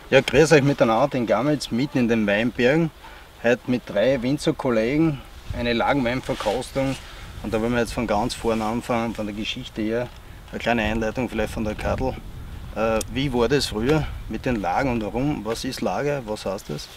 Ja, grüß euch miteinander in Gamitz, mitten in den Weinbergen. Heute mit 3 Winzerkollegen eine Lagenweinverkostung. Und da wollen wir jetzt von ganz vorne anfangen, von der Geschichte her. Eine kleine Einleitung vielleicht von der Kadel. Wie war das früher mit den Lagen und warum? Was ist Lage? Was heißt das?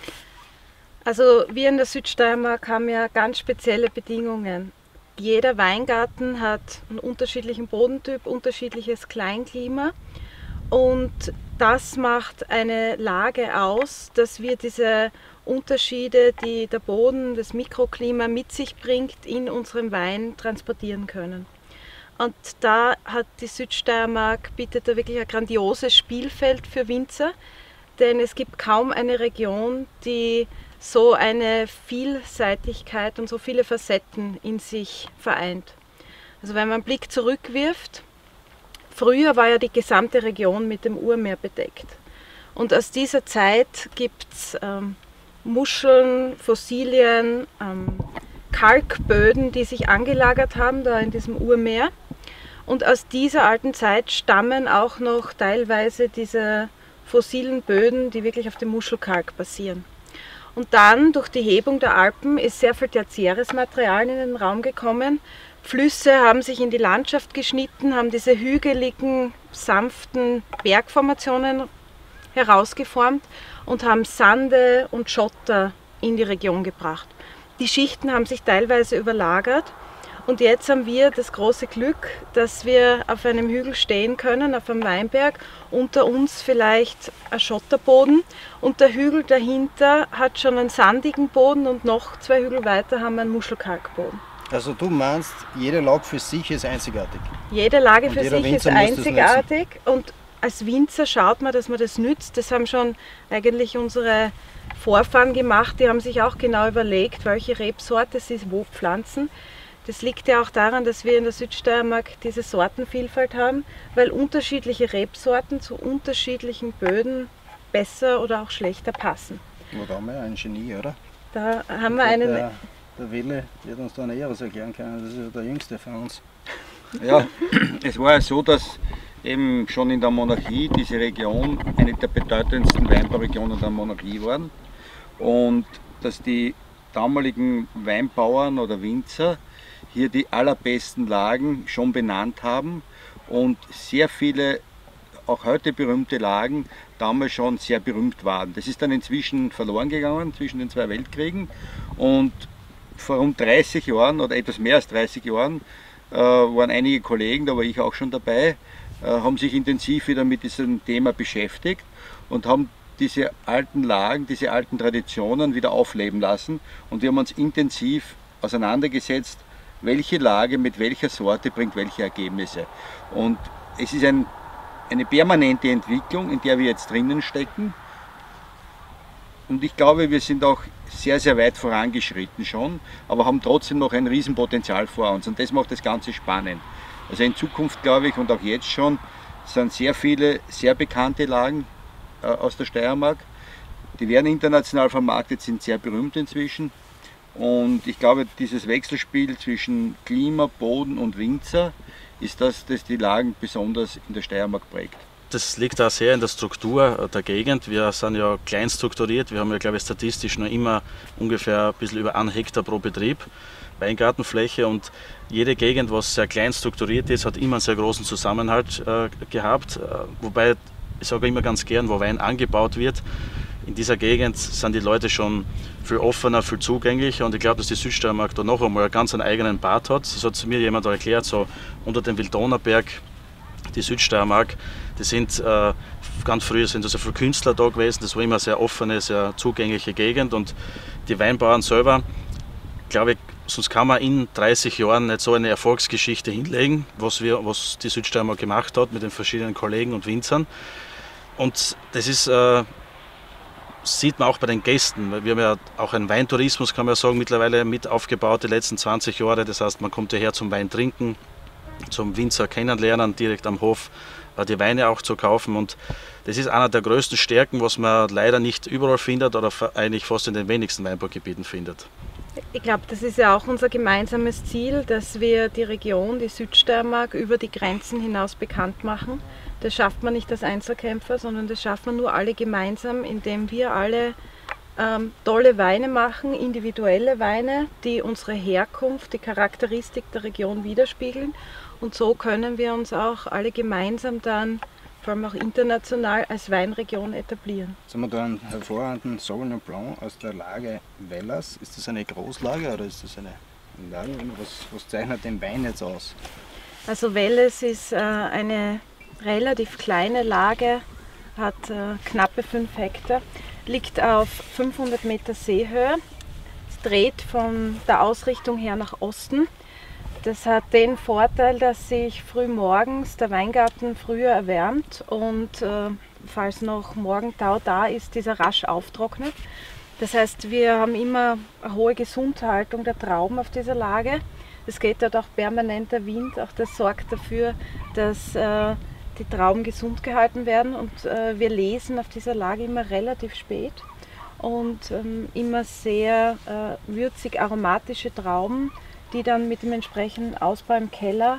Also wir in der Südsteiermark haben ja ganz spezielle Bedingungen. Jeder Weingarten hat einen unterschiedlichen Bodentyp, unterschiedliches Kleinklima. Und das macht eine Lage aus, dass wir diese Unterschiede, die der Boden, das Mikroklima mit sich bringt, in unserem Wein transportieren können. Und da hat die Südsteiermark bietet da wirklich ein grandioses Spielfeld für Winzer, denn es gibt kaum eine Region, die so eine Vielseitigkeit und so viele Facetten in sich vereint. Also wenn man einen Blick zurückwirft, früher war ja die gesamte Region mit dem Urmeer bedeckt. Und aus dieser Zeit gibt es Muscheln, Fossilien, Kalkböden, die sich angelagert haben da in diesem Urmeer. Und aus dieser alten Zeit stammen auch noch teilweise diese fossilen Böden, die wirklich auf dem Muschelkalk basieren. Und dann durch die Hebung der Alpen ist sehr viel tertiäres Material in den Raum gekommen. Flüsse haben sich in die Landschaft geschnitten, haben diese hügeligen, sanften Bergformationen herausgeformt und haben Sande und Schotter in die Region gebracht. Die Schichten haben sich teilweise überlagert und jetzt haben wir das große Glück, dass wir auf einem Hügel stehen können, auf einem Weinberg, unter uns vielleicht ein Schotterboden und der Hügel dahinter hat schon einen sandigen Boden und noch 2 Hügel weiter haben wir einen Muschelkalkboden. Also du meinst, jede Lage für sich ist einzigartig? Jede Lage für sich ist Winzer muss das einzigartig und als Winzer schaut man, dass man das nützt. Das haben schon eigentlich unsere Vorfahren gemacht. Die haben sich auch genau überlegt, welche Rebsorte sie wo pflanzen. Das liegt ja auch daran, dass wir in der Südsteiermark diese Sortenvielfalt haben, weil unterschiedliche Rebsorten zu unterschiedlichen Böden besser oder auch schlechter passen. Da haben wir ein Genie, oder? Da haben wir einen. Der Wille wird uns da Näheres erklären können, das ist ja der Jüngste von uns. Ja, es war ja so, dass eben schon in der Monarchie diese Region eine der bedeutendsten Weinbauregionen der Monarchie war und dass die damaligen Weinbauern oder Winzer hier die allerbesten Lagen schon benannt haben und sehr viele, auch heute berühmte Lagen, damals schon sehr berühmt waren. Das ist dann inzwischen verloren gegangen zwischen den 2 Weltkriegen und vor rund 30 Jahren oder etwas mehr als 30 Jahren waren einige Kollegen, da war ich auch schon dabei, haben sich intensiv wieder mit diesem Thema beschäftigt und haben diese alten Lagen, diese alten Traditionen wieder aufleben lassen und wir haben uns intensiv auseinandergesetzt, welche Lage mit welcher Sorte bringt welche Ergebnisse. Und es ist eine permanente Entwicklung, in der wir jetzt drinnen stecken. Und ich glaube, wir sind auch sehr, sehr weit vorangeschritten schon, aber haben trotzdem noch ein Riesenpotenzial vor uns und das macht das Ganze spannend. Also in Zukunft, glaube ich, und auch jetzt schon, sind sehr viele sehr bekannte Lagen aus der Steiermark. Die werden international vermarktet, sind sehr berühmt inzwischen. Und ich glaube, dieses Wechselspiel zwischen Klima, Boden und Winzer ist das die Lagen besonders in der Steiermark prägt. Das liegt auch sehr in der Struktur der Gegend. Wir sind ja klein strukturiert. Wir haben ja, glaube ich, statistisch noch immer ungefähr ein bisschen über 1 Hektar pro Betrieb Weingartenfläche und jede Gegend, was sehr klein strukturiert ist, hat immer einen sehr großen Zusammenhalt gehabt. Wobei, ich sage immer ganz gern, wo Wein angebaut wird, in dieser Gegend sind die Leute schon viel offener, viel zugänglicher und ich glaube, dass die Südsteiermark da noch einmal ganz einen eigenen Part hat. Das hat mir jemand erklärt, so unter dem Wildonerberg, die Südsteiermark, die sind ganz früher sind also viele Künstler da gewesen, das war immer eine sehr offene, sehr zugängliche Gegend und die Weinbauern selber, glaube ich, sonst kann man in 30 Jahren nicht so eine Erfolgsgeschichte hinlegen, was die Südsteiermark gemacht hat mit den verschiedenen Kollegen und Winzern. Und das ist sieht man auch bei den Gästen. Wir haben ja auch einen Weintourismus, kann man sagen, mittlerweile mit aufgebaut die letzten 20 Jahre. Das heißt, man kommt hierher zum Wein trinken, zum Winzer kennenlernen, direkt am Hof die Weine auch zu kaufen. Und das ist einer der größten Stärken, was man leider nicht überall findet oder eigentlich fast in den wenigsten Weinbaugebieten findet. Ich glaube, das ist ja auch unser gemeinsames Ziel, dass wir die Region, die Südsteiermark, über die Grenzen hinaus bekannt machen. Das schafft man nicht als Einzelkämpfer, sondern das schaffen wir nur alle gemeinsam, indem wir alle tolle Weine machen, individuelle Weine, die unsere Herkunft, die Charakteristik der Region widerspiegeln. Und so können wir uns auch alle gemeinsam dann, vor allem auch international, als Weinregion etablieren. Jetzt haben wir da einen hervorragenden Sauvignon Blanc aus der Lage Wellers. Ist das eine Großlage oder ist das eine Lage? Was zeichnet den Wein jetzt aus? Also Welles ist eine relativ kleine Lage, hat knappe 5 Hektar, liegt auf 500 Meter Seehöhe. Es dreht von der Ausrichtung her nach Osten. Das hat den Vorteil, dass sich früh morgens der Weingarten früher erwärmt und falls noch Morgentau da ist, dieser rasch auftrocknet. Das heißt, wir haben immer eine hohe Gesundhaltung der Trauben auf dieser Lage. Es geht dort auch permanenter Wind, auch das sorgt dafür, dass die Trauben gesund gehalten werden und wir lesen auf dieser Lage immer relativ spät und immer sehr würzig aromatische Trauben, die dann mit dem entsprechenden Ausbau im Keller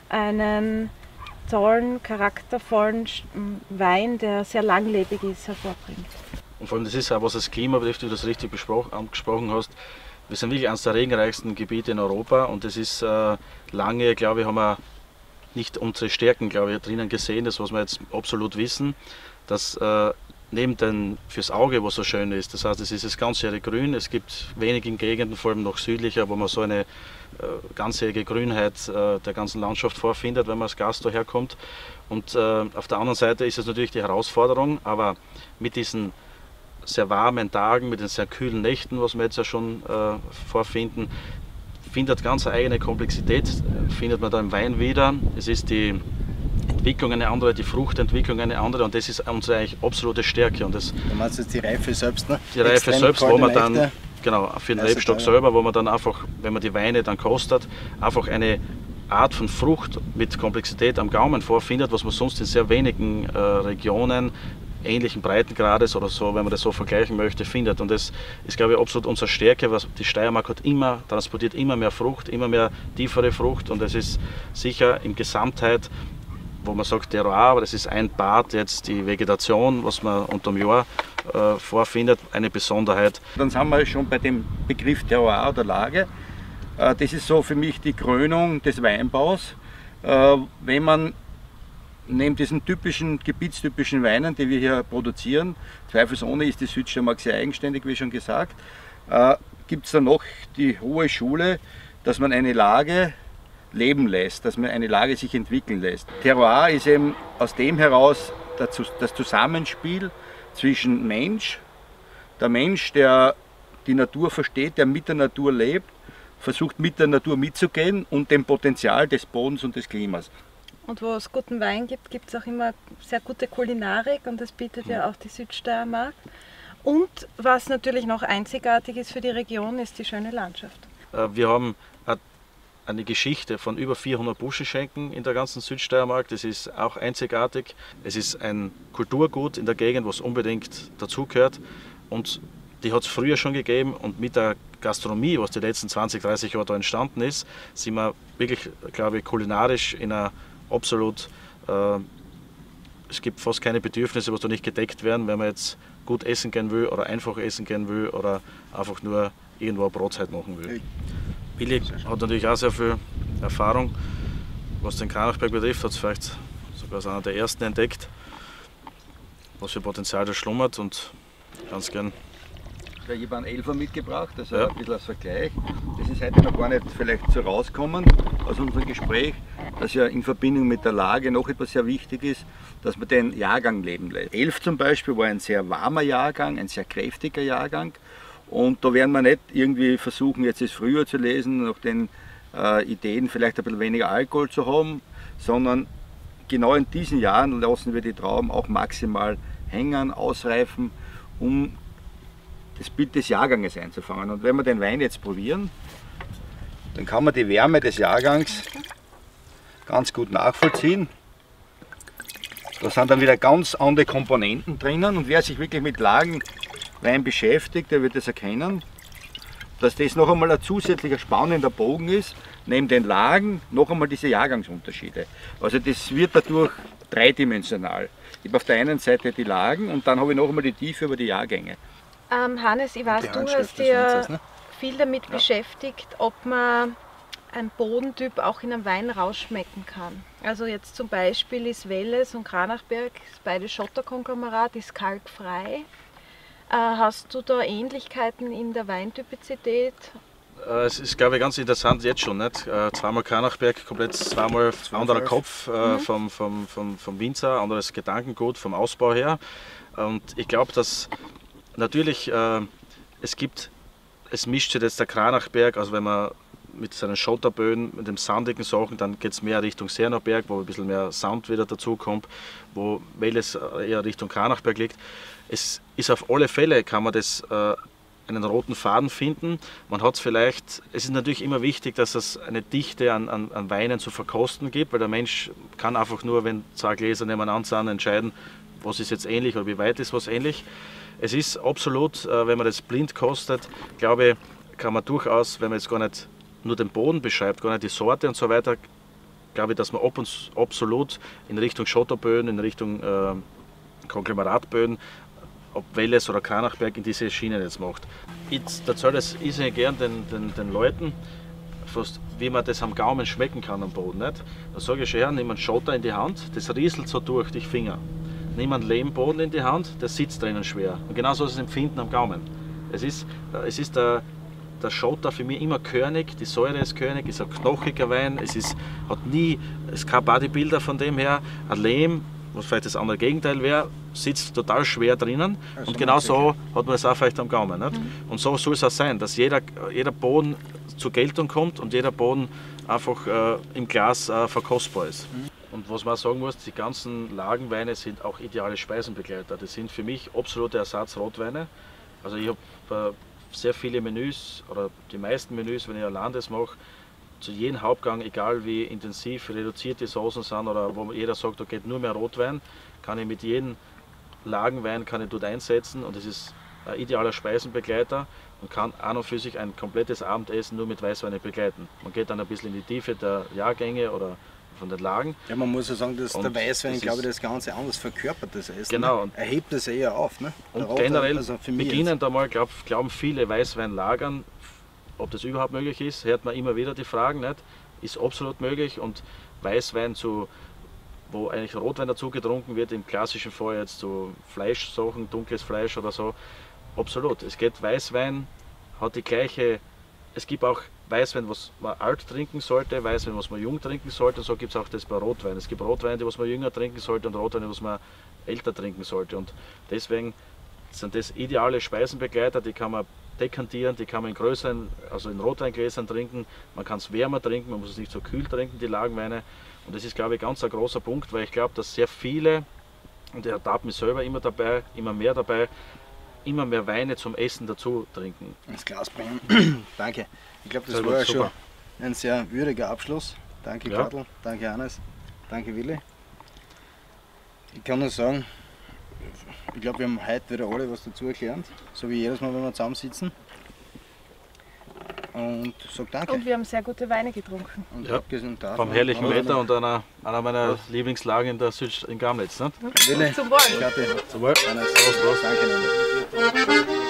einen tollen, charaktervollen Wein, der sehr langlebig ist, hervorbringt. Und vor allem das ist auch, was das Klima betrifft, wie du das richtig angesprochen hast. Wir sind wirklich eines der regenreichsten Gebiete in Europa und es ist lange, glaube ich, haben wir nicht unsere Stärken, glaube ich, drinnen gesehen, das was wir jetzt absolut wissen, dass neben den fürs Auge, was so schön ist, das heißt, es ist das ganzjährige Grün, es gibt wenige Gegenden, vor allem noch südlicher, wo man so eine ganzjährige Grünheit der ganzen Landschaft vorfindet, wenn man als Gast daher kommt. Und auf der anderen Seite ist es natürlich die Herausforderung, aber mit diesen sehr warmen Tagen, mit den sehr kühlen Nächten, was wir jetzt ja schon vorfinden, findet ganz eine eigene Komplexität, findet man da im Wein wieder. Es ist die Entwicklung eine andere, die Fruchtentwicklung eine andere und das ist unsere eigentlich absolute Stärke. Und das, du meinst jetzt die Reife selbst, ne? Die Reife selbst, wo man dann, Nächte. genau, für den Rebstock selber, wo man dann einfach, wenn man die Weine dann kostet, einfach eine Art von Frucht mit Komplexität am Gaumen vorfindet, was man sonst in sehr wenigen Regionen ähnlichen Breitengrades oder so, wenn man das so vergleichen möchte, findet. Und das ist, glaube ich, absolut unsere Stärke, was die Steiermark hat transportiert immer mehr Frucht, immer mehr tiefere Frucht und es ist sicher in Gesamtheit, wo man sagt Terroir, aber das ist ein Part jetzt die Vegetation, was man unter dem Jahr vorfindet, eine Besonderheit. Dann sind wir schon bei dem Begriff Terroir oder Lage. Das ist so für mich die Krönung des Weinbaus. Wenn man neben diesen gebietstypischen Weinen, die wir hier produzieren, zweifelsohne ist die Südsteiermark sehr eigenständig, wie schon gesagt, gibt es dann noch die hohe Schule, dass man eine Lage leben lässt, dass man eine Lage sich entwickeln lässt. Terroir ist eben aus dem heraus das Zusammenspiel zwischen Mensch, der Mensch, der die Natur versteht, der mit der Natur lebt, versucht mit der Natur mitzugehen und dem Potenzial des Bodens und des Klimas. Und wo es guten Wein gibt, gibt es auch immer sehr gute Kulinarik und das bietet ja auch die Südsteiermark. Und was natürlich noch einzigartig ist für die Region, ist die schöne Landschaft. Wir haben eine Geschichte von über 400 Buschenschenken in der ganzen Südsteiermark. Das ist auch einzigartig. Es ist ein Kulturgut in der Gegend, was unbedingt dazugehört. Und die hat es früher schon gegeben. Und mit der Gastronomie, was die letzten 20, 30 Jahre da entstanden ist, sind wir wirklich, glaube ich, kulinarisch in einer absolut... es gibt fast keine Bedürfnisse, was da nicht gedeckt werden, wenn man jetzt gut essen gehen will oder einfach essen gehen will oder einfach nur irgendwo eine Brotzeit machen will. Willi hat natürlich auch sehr viel Erfahrung, was den Kranachberg betrifft, hat es vielleicht sogar als einer der ersten entdeckt, was für Potenzial da schlummert und ganz gern. Ich habe einen Elfer mitgebracht, also ein bisschen als Vergleich. Das ist heute noch gar nicht vielleicht so rauskommen aus unserem Gespräch, dass ja in Verbindung mit der Lage noch etwas sehr wichtig ist, dass man den Jahrgang leben lässt. 11 zum Beispiel war ein sehr warmer Jahrgang, ein sehr kräftiger Jahrgang. Und da werden wir nicht irgendwie versuchen, jetzt das früher zu lesen, nach den Ideen vielleicht ein bisschen weniger Alkohol zu haben, sondern genau in diesen Jahren lassen wir die Trauben auch maximal hängen, ausreifen, um das Bild des Jahrganges einzufangen. Und wenn wir den Wein jetzt probieren, dann kann man die Wärme des Jahrgangs ganz gut nachvollziehen. Da sind dann wieder ganz andere Komponenten drinnen und wer sich wirklich mit Lagenwein beschäftigt, der wird das erkennen. dass das noch einmal ein zusätzlicher spannender Bogen ist, neben den Lagen noch einmal diese Jahrgangsunterschiede. Also das wird dadurch dreidimensional. Ich habe auf der einen Seite die Lagen und dann habe ich noch einmal die Tiefe über die Jahrgänge. Hannes, ich weiß, Die du Handschrift hast des dich Winzers, ne? viel damit beschäftigt, ob man einen Bodentyp auch in einem Wein rausschmecken kann. Also jetzt zum Beispiel ist Welles und Kranachberg, beide Schotterkonglomerat, ist kalkfrei. Hast du da Ähnlichkeiten in der Weintypizität? Es ist, glaube ich, ganz interessant jetzt schon. Nicht? Zweimal Kranachberg, komplett zweimal anderer Kopf vom Winzer, anderes Gedankengut vom Ausbau her. Und ich glaube, dass natürlich es mischt sich jetzt der Kranachberg, also wenn man mit seinen Schotterböden, mit den sandigen Sachen, dann geht es mehr Richtung Sernerberg, wo ein bisschen mehr Sand wieder dazu kommt, wo Welles eher Richtung Kranachberg liegt. Es ist auf alle Fälle, kann man das einen roten Faden finden. Man hat es ist natürlich immer wichtig, dass es eine Dichte an Weinen zu verkosten gibt, weil der Mensch kann einfach nur, wenn zwei Gläser nebeneinander sind, entscheiden, was ist jetzt ähnlich oder wie weit ist was ähnlich. Es ist absolut, wenn man das blind kostet, glaube ich, kann man durchaus, wenn man jetzt gar nicht nur den Boden beschreibt, gar nicht die Sorte und so weiter, glaube ich, dass man absolut in Richtung Schotterböden, in Richtung Konglomeratböden, ob Welles oder Kranachberg, in diese Schiene jetzt macht. Ich erzähle das irrsinnig gern den Leuten, fast, wie man das am Gaumen schmecken kann am Boden. Nicht? Da sage ich schon her, nimm einen Schotter in die Hand, das rieselt so durch die Finger. Nimm einen Lehmboden in die Hand, der sitzt drinnen schwer. Und genauso ist das Empfinden am Gaumen. Es ist der Schotter für mich immer körnig, die Säure ist körnig, ist ein knochiger Wein, es ist kein Bodybuilder von dem her. Ein Lehm, was vielleicht das andere Gegenteil wäre, sitzt total schwer drinnen also und genau so hat man es auch vielleicht am Gaumen. Nicht? Und so soll es auch sein, dass jeder Boden zur Geltung kommt und jeder Boden einfach im Glas verkostbar ist. Und was man auch sagen muss, die ganzen Lagenweine sind auch ideale Speisenbegleiter. Das sind für mich absolute Ersatzrotweine. Also ich habe sehr viele Menüs oder die meisten Menüs, wenn ich allein das mache, zu jedem Hauptgang, egal wie intensiv reduzierte Soßen sind oder wo jeder sagt, da geht nur mehr Rotwein, kann ich mit jedem Lagenwein dort einsetzen und es ist ein idealer Speisenbegleiter und kann an und für sich ein komplettes Abendessen nur mit Weißwein begleiten. Man geht dann ein bisschen in die Tiefe der Jahrgänge oder von den Lagen. Ja, man muss ja sagen, dass und der Weißwein, glaube ich, das Ganze anders verkörpert, das Essen. Genau. Ne? Er hebt es eher auf. Ne? Und generell beginnend einmal, glauben viele Weißweinlagern, ob das überhaupt möglich ist, hört man immer wieder die Fragen, nicht? Ist absolut möglich und Weißwein wo eigentlich Rotwein dazu getrunken wird, im klassischen Fall jetzt zu Fleischsachen, dunkles Fleisch oder so, absolut. Es geht Weißwein, hat die gleiche, es gibt auch Weißwein, was man alt trinken sollte, Weißwein, was man jung trinken sollte, und so gibt es auch das bei Rotwein. Es gibt Rotweine, was man jünger trinken sollte und Rotweine, was man älter trinken sollte. Und deswegen sind das ideale Speisenbegleiter, die kann man dekantieren, die kann man in größeren, also in Rotweingläsern trinken, man kann es wärmer trinken, man muss es nicht so kühl trinken, die Lagenweine. Und das ist, glaube ich, ganz ein großer Punkt, weil ich glaube, dass sehr viele, und ich ertappe mich selber immer mehr dabei, immer mehr Weine zum Essen dazu trinken. Das Glas bringen. Danke. Ich glaube, das war ja schon ein sehr würdiger Abschluss. Danke, ja. Karl, danke Hannes, danke Willi. Ich kann nur sagen, ich glaube, wir haben heute wieder alle was dazu erklärt, so wie jedes Mal, wenn wir zusammensitzen. Und sag danke. Und wir haben sehr gute Weine getrunken. Und ja, beim herrlichen Wetter und einer meiner Lieblingslagen in Gamlitz. Nicht? Willi, Zum Wohl. Kathi, Zum Wohl. Hannes, Prost. Danke.